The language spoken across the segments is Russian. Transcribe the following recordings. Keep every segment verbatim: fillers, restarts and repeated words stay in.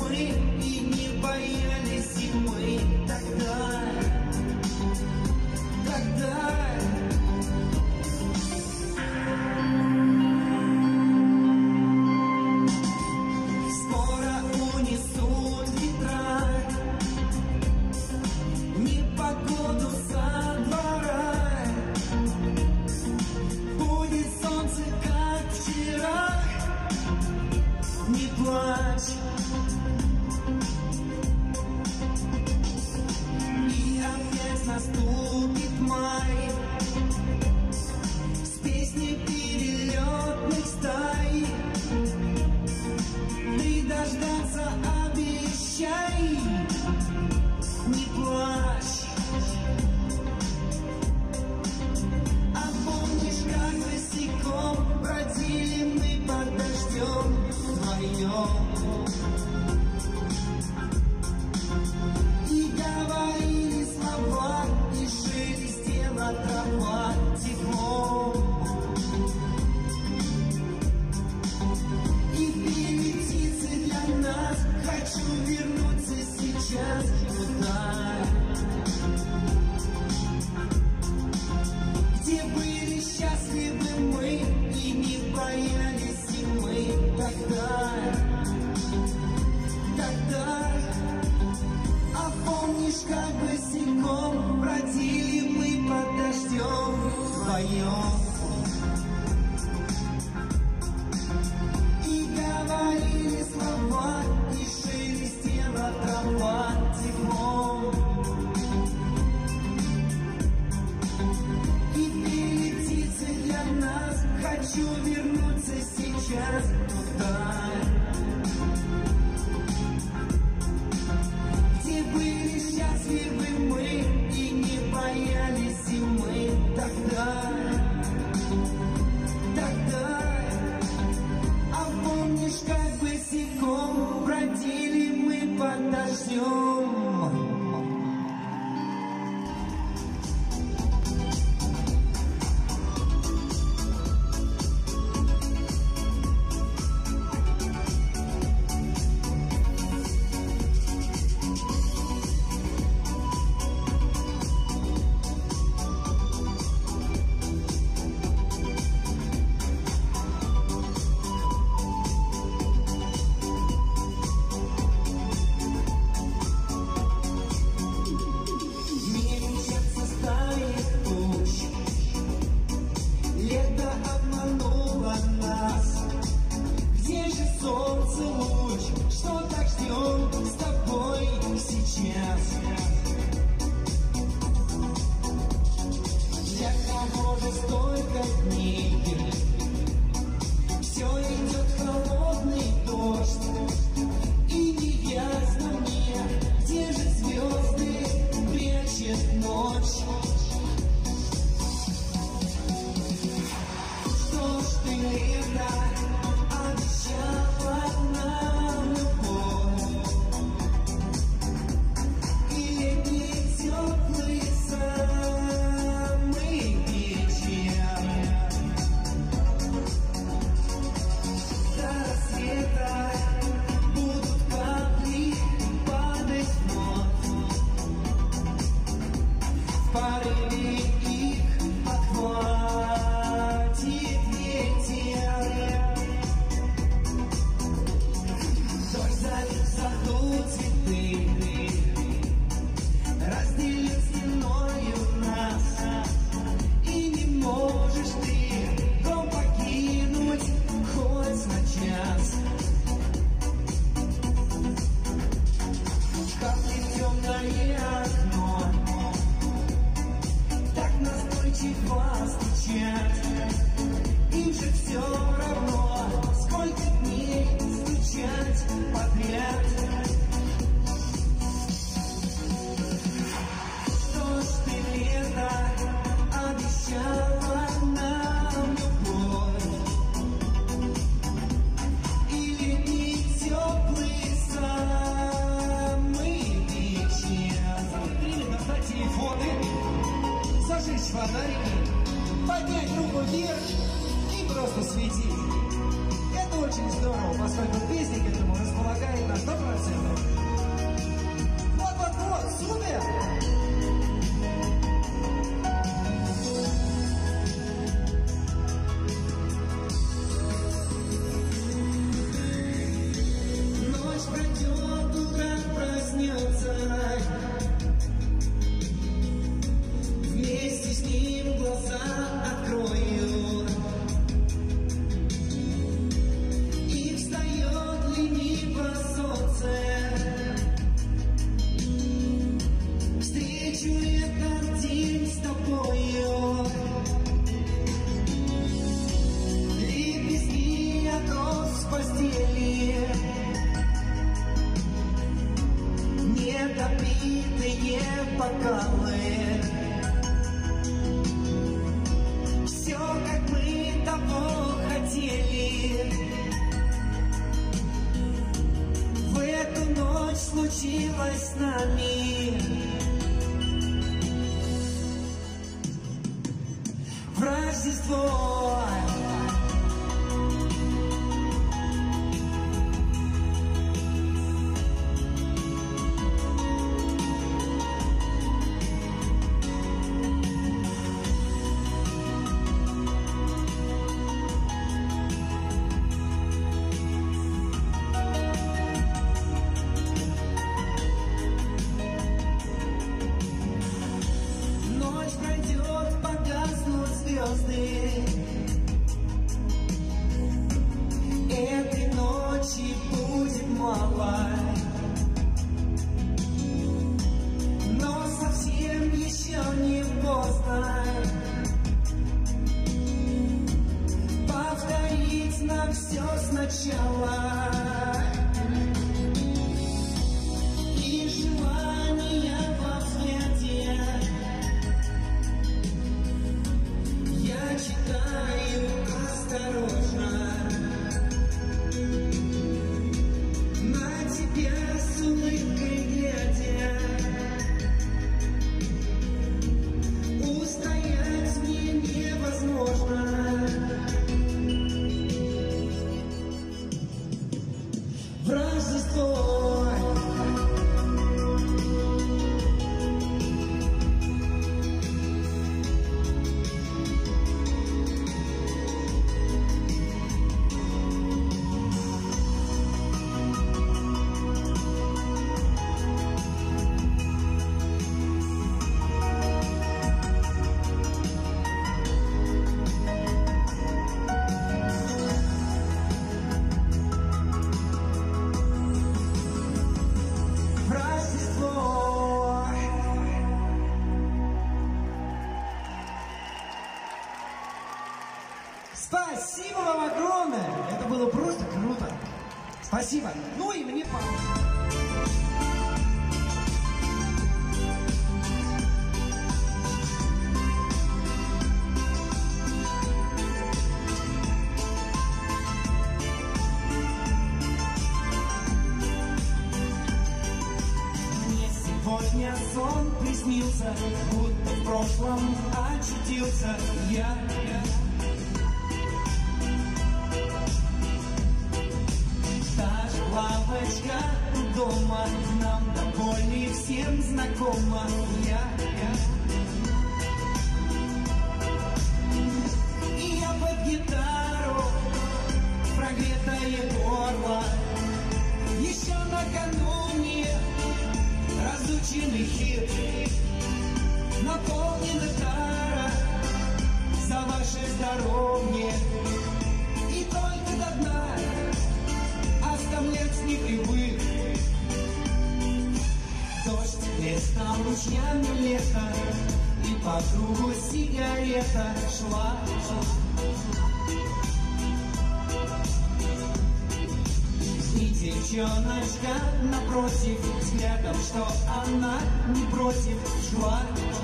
мы и не боялись зимы. Тогда, тогда скоро унесут ветра непогоду со двора. Будет солнце, как вчера. Не плачь. И опять наступит май с песней перелетных стай. Ты дождаться обещай. Не плачь. А помнишь, как босиком бродили мы под дождем вдвоем и говорили слова, и шелестела трава теплом, и пели птицы для нас. Хочу вернуться сейчас туда, где были счастливы мы и не боялись зимы. Тогда, тогда, а помнишь, как босиком бродили мы под дождем вдвоем и говорили слова, и шелестела трава теплом, и пели птицы для нас. Хочу вернуться сейчас туда, где были счастливы мы и не боялись зимы. Тогда, тогда, а помнишь, как босиком бродили мы под дождем? Столько дней, все идет холодный дождь, и не ясно мне, где же звезды прячет ночь. Что ж ты, лето, обещала нам любовь, и летний теплый самый вечер. До рассвета будут капли падать вновь, в порыве их подхватит ветер. Дождь залит в саду цветы, разделил стеною нас, и не можешь ты дом покинуть хоть на час. Капли в темное окно так настойчиво стучат, им же все равно, сколько дней стучать подряд. Что ж ты, лето, обещала нам любовь, и летний теплый самый вечер. Или достать телефоны, зажечь фонарики, поднять руку вверх и просто светить. Это очень здорово, поскольку песня к этому располагает на сто процентов. случилось с нами. В Рождество этой ночи будет мало, но совсем еще не поздно повторить нам все сначала. И желания во взгляде я читаю осторожно, на тебя с улыбкой глядя. Устоять мне невозможно. В Рождество спасибо вам огромное! Это было просто круто! Спасибо! Ну и мне пора. Мне сегодня сон приснился, будто в прошлом очутился я. Лавочка у дома нам до боли всем знакома. Я, я. И я под гитару, прогретое горло, еще накануне разученный хит, наполнена тара за ваше здоровье. И только до дна оставлять не привык. Дождь лестал ручьями лето, и по кругу сигарета шла. И девчоночка напротив, взглядом, что она не против, шла.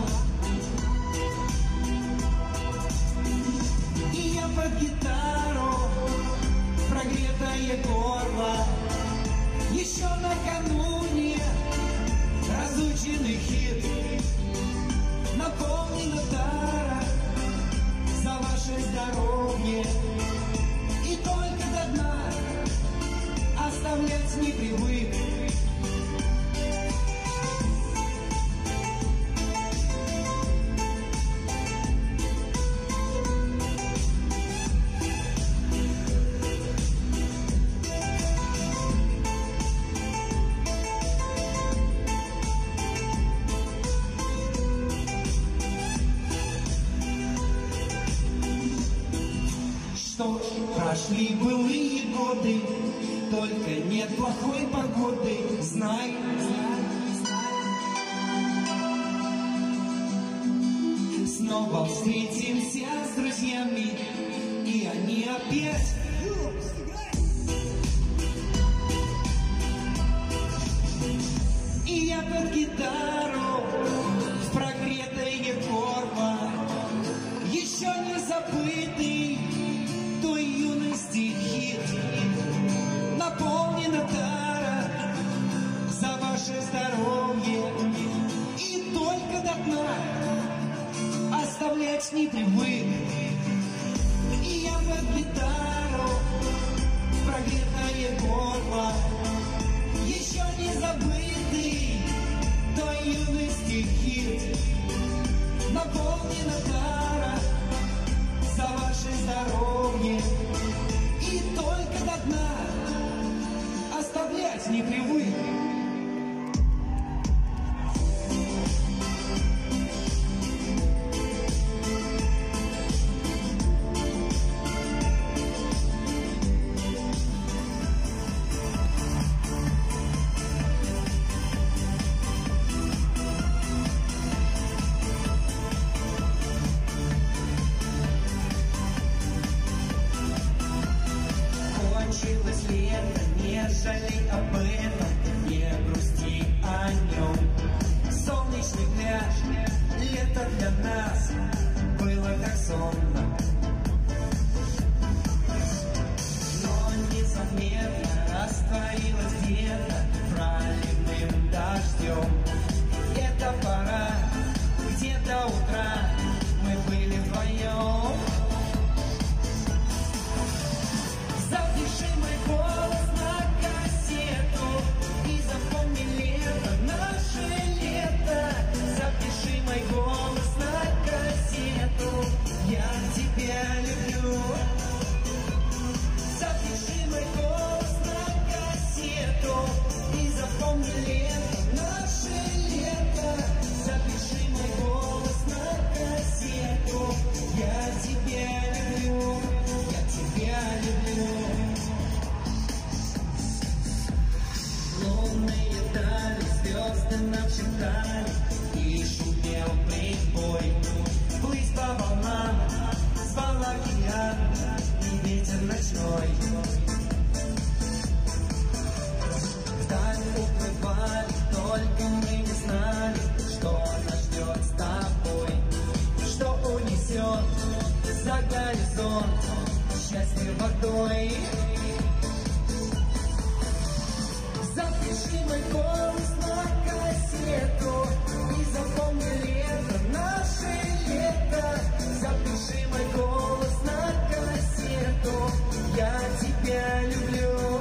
И я под гитару, прогретое горло, еще накануне разученный хит, наполнена тара за ваше здоровье. И только до дна оставлять не привык. Что ж, прошли былые годы, только нет плохой погоды, знай. Снова встретимся с друзьями, и они опять и я под гитару в прогретое горло, еще не забытый той юности хит, наполнена тара за звучит хит, наполнена тара за ваше здоровье. И только до дна оставлять не привык. Кончилось лето, не жалей об этом, не грусти о нем. Солнечный пляж, лето для нас было как сон. Но незаметно растворилось где-то проливным дождем. Это пора, где до утра мы были вдвоем. Запиши мой голос на кассету и запомни лето, наше лето. Запиши мой голос на кассету, я тебя люблю. Запиши мой голос на кассету и запомни лето, наше лето. Запиши мой голос на кассету, я тебя люблю, я тебя люблю. Лунные дали, звезды нам шептали, и шумел прибой. Плыть по волнам, звал океан и ветер ночной. Вдаль уплывали, только мы не знали, что нас ждет с тобой, что унесет за горизонт счастье водой. Запиши мой голос на кассету и запомни лето, наше лето. Запиши мой голос на кассету, я тебя люблю.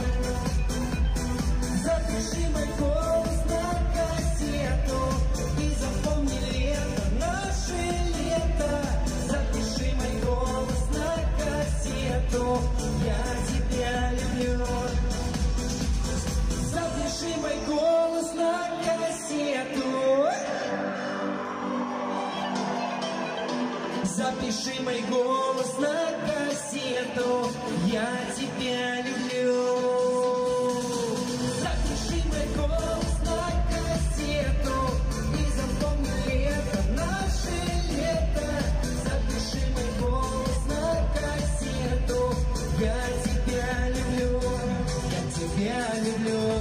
Запиши мой голос на кассету и запомни лето, наше лето. Запиши мой голос на кассету, я тебя люблю. Запиши мой голос на кассету. Запиши мой голос на кассету, я тебя люблю. Запиши мой голос на кассету и запомни лето, наше лето. Запиши мой голос на кассету, я тебя люблю, я тебя люблю.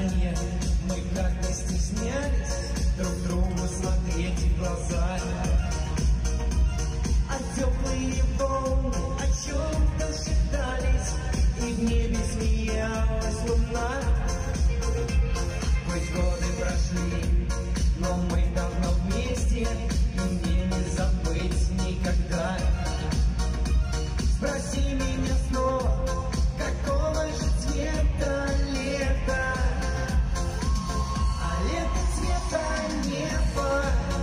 свидания. Мы как-то стеснялись друг другу смотреть в глаза. А теплые волны о чем-то шептались, и в небе смеялась луна. Хоть годы прошли, но мы давно вместе, и мне не забыть никогда. Спроси меня снова, какого же цвета лето? А лето цвета неба,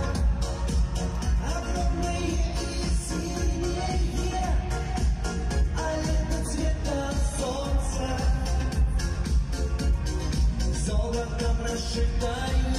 огромное и синее. А лето цвета солнца, золотом расшитое.